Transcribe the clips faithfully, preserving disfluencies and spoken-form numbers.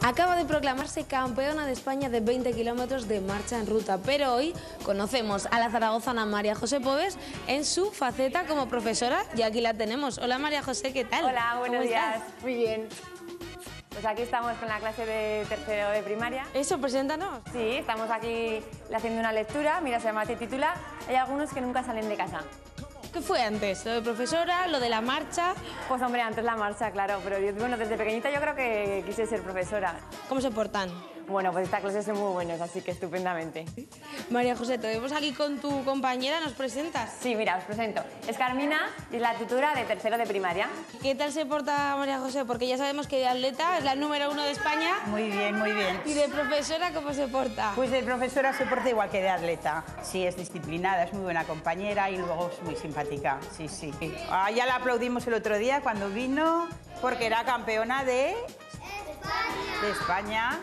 Acaba de proclamarse campeona de España de veinte kilómetros de marcha en ruta, pero hoy conocemos a la zaragozana María José Pobes en su faceta como profesora y aquí la tenemos. Hola María José, ¿qué tal? Hola, buenos días. Estás? Muy bien. Pues aquí estamos con la clase de tercero de primaria. Eso, preséntanos. Sí, estamos aquí haciendo una lectura. Mira, se llama Te titula. Hay algunos que nunca salen de casa. ¿Qué fue antes? ¿Lo de profesora? ¿Lo de la marcha? Pues hombre, antes la marcha, claro, pero yo, bueno, desde pequeñita yo creo que quise ser profesora. ¿Cómo se portan? Bueno, pues esta clase son muy buenos, así que estupendamente. María José, te vemos aquí con tu compañera, ¿nos presentas? Sí, mira, os presento. Es Carmina y es la tutora de tercero de primaria. ¿Qué tal se porta María José? Porque ya sabemos que de atleta es la número uno de España. Muy bien, muy bien. ¿Y de profesora cómo se porta? Pues de profesora se porta igual que de atleta. Sí, es disciplinada, es muy buena compañera y luego es muy simpática. Sí, sí. Ah, ya la aplaudimos el otro día cuando vino porque era campeona de España. De España.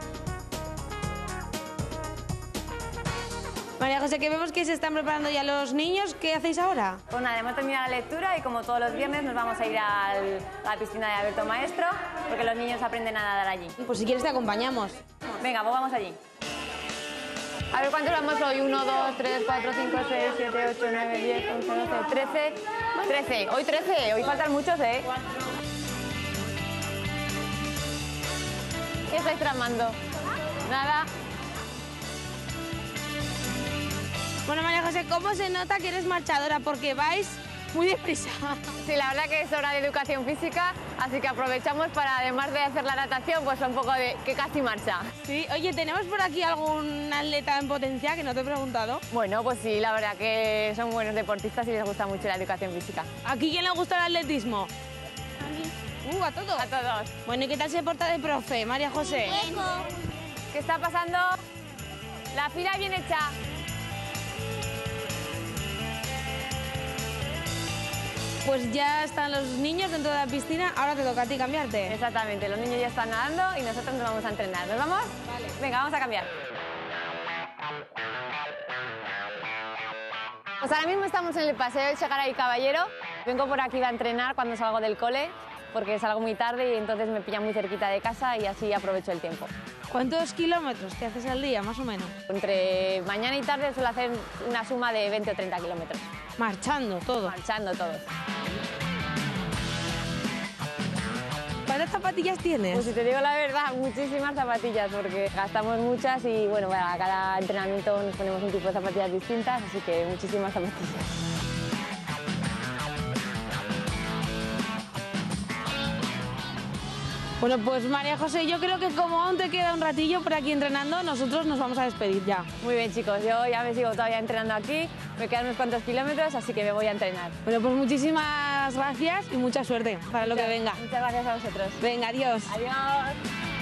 María José, que vemos que se están preparando ya los niños. ¿Qué hacéis ahora? Pues nada, hemos terminado la lectura y como todos los viernes nos vamos a ir al, a la piscina de Alberto Maestro porque los niños aprenden a nadar allí. Pues si quieres te acompañamos. Venga, pues vamos allí. A ver cuántos vamos hoy. uno, dos, tres, cuatro, cinco, seis, siete, ocho, nueve, diez, once, doce, trece. trece. Hoy trece. Hoy faltan muchos, ¿eh? ¿Qué estáis tramando? Nada. Bueno, María José, ¿cómo se nota que eres marchadora? Porque vais muy deprisa. Sí, la verdad que es hora de educación física, así que aprovechamos para, además de hacer la natación, pues un poco de que casi marcha. Sí, oye, ¿tenemos por aquí algún atleta en potencia que no te he preguntado? Bueno, pues sí, la verdad que son buenos deportistas y les gusta mucho la educación física. ¿Aquí quién le gusta el atletismo? A mí. Uh, ¿a todos? A todos. Bueno, ¿y qué tal se porta de profe, María José? ¿Qué está pasando? La fila bien hecha. Pues ya están los niños dentro de la piscina, ahora te toca a ti cambiarte. Exactamente, los niños ya están nadando y nosotros nos vamos a entrenar. ¿Nos vamos? Vale. Venga, vamos a cambiar. Pues ahora mismo estamos en el paseo de Segaray Caballero. Vengo por aquí a entrenar cuando salgo del cole, porque salgo muy tarde y entonces me pilla muy cerquita de casa y así aprovecho el tiempo. ¿Cuántos kilómetros te haces al día, más o menos? Entre mañana y tarde suelo hacer una suma de veinte o treinta kilómetros. Marchando todo. Marchando todos. ¿Cuántas zapatillas tienes? Pues si te digo la verdad, muchísimas zapatillas, porque gastamos muchas y bueno, para cada entrenamiento nos ponemos un tipo de zapatillas distintas, así que muchísimas zapatillas. Bueno, pues María José, yo creo que como aún te queda un ratillo por aquí entrenando, nosotros nos vamos a despedir ya. Muy bien, chicos, yo ya me sigo todavía entrenando aquí, me quedan unos cuantos kilómetros, así que me voy a entrenar. Bueno, pues muchísimas gracias y mucha suerte para lo muchas, que venga. Muchas gracias a vosotros. Venga, adiós. Adiós.